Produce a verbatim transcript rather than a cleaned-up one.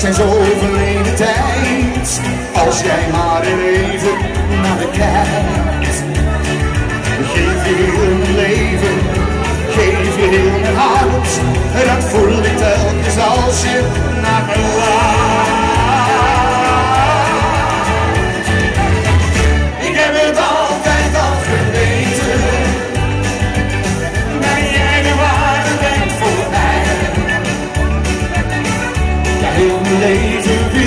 zijn zo verleden tijd. Als jij maar even naar me kijkt. Ik geef je heel mijn leven, geef je heel mijn hart. En dat voel ik telkens als je naar me laat. Ik heb het altijd al geweten, dat jij de waarde bent voor mij. Ja, heel mijn leven wil